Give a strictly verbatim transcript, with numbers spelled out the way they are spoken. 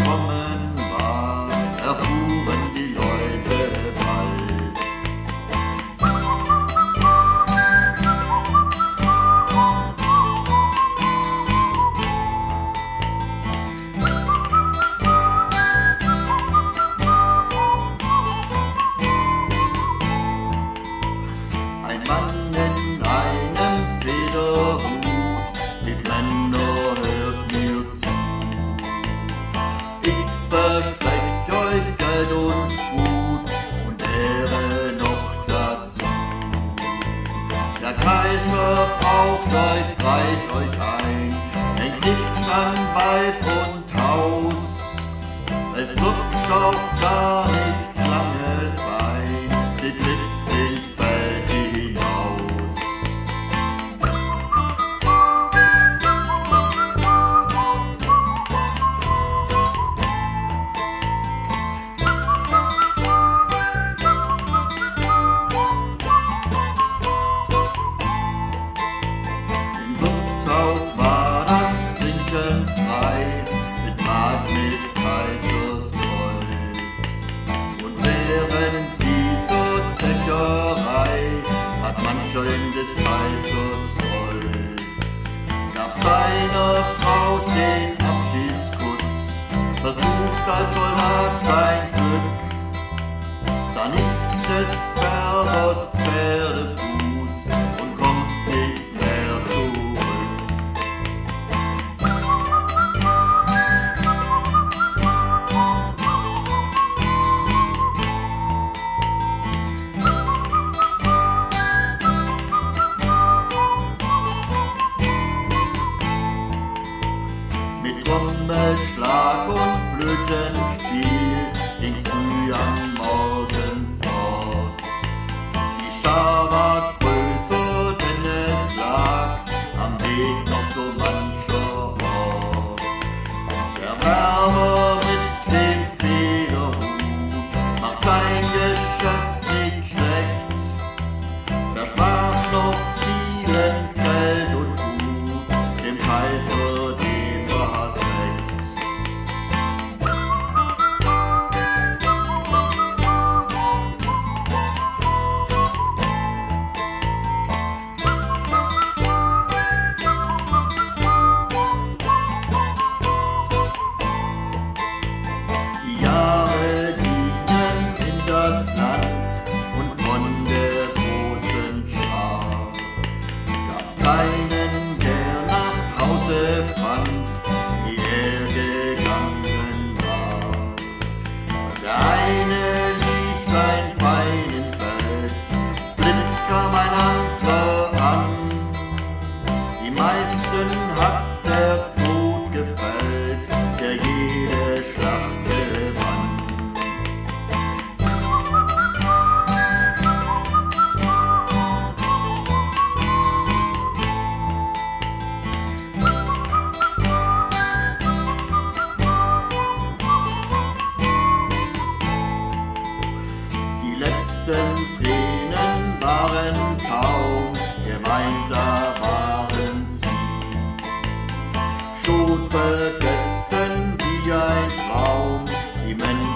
gekommen war, erfuhren die Leute bald. Ein Mann in einem Federhut rief: Männer, hört mir zu. Ich verspreche euch Geld und Gut und Ehre noch dazu. Der Kaiser braucht euch, reiht euch ein, denkt nicht an Weib und Haus. Es wird auch gar nicht lange sein, sie tritt ins Feld hinaus. Im Wirtshaus war das Trinken frei, betrat mit Kaisers Gold. Und während dieser Trecherei hat mancher in des Kaisers Sold. Gab seiner Frau den Abschiedskuss, versucht als Soldat sein Glück, sah nicht des Fährers Pferdefuß und kommt nicht mehr zurück. Mit Trommelschlag und Flötenspiel ging's früh am Morgen fort. Die Schar war größer, denn es lag am Weg noch so mancher Ort. Der Werber mit dem Federhut macht sein Geschäft nicht schlecht, versprach noch vielen Geld und Gut, dem Kaiser, dem war's recht. Die Jahre gingen in das Land und von der großen Schar gab's keinen, der nach Hause fand, wie er gegangen war. Der eine ließ sein Bein im Feld, blind kam ein anderer an. Die meisten hat der Tod gefällt, der jede Schlacht gewann. Die letzten Tränen waren kaum geweint, da waren sie schon vergessen wie ein Traum. Die Menschen